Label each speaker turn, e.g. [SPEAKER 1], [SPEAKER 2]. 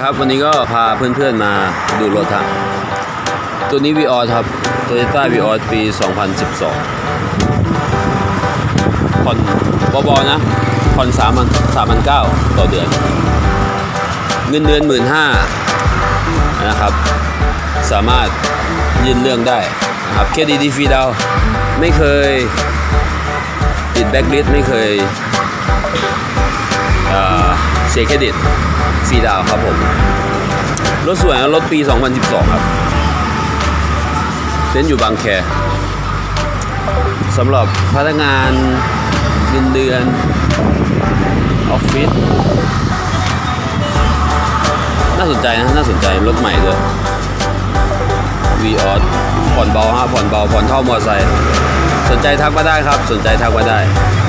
[SPEAKER 1] ครับวันนี้ก็พาเพื่อนๆมาดูรถครับตัวนี้ Vios ครับ Toyota Vios ปี 2012 ผ่อนบๆนะผ่อน3,900 ต่อเดือนเงินเดือน 15,000 นะครับสามารถยื่นเรื่องได้นะครับเครดิตดีฟรีดาวไม่เคยติดแบ็คลิสต์ไม่เคยเสียเครดิตฟรีดาวครับผมรถสวยนะรถปี 2012 ครับเต้นอยู่บางแคสำหรับพนักงานเงินเดือนออฟฟิศน่าสนใจนะน่าสนใจรถใหม่ด้วย Vios ผ่อนเบาฮะผ่อนเบาผ่อนเท่ามอเตอร์ไซค์สนใจทักมาได้ครับสนใจทักมาได้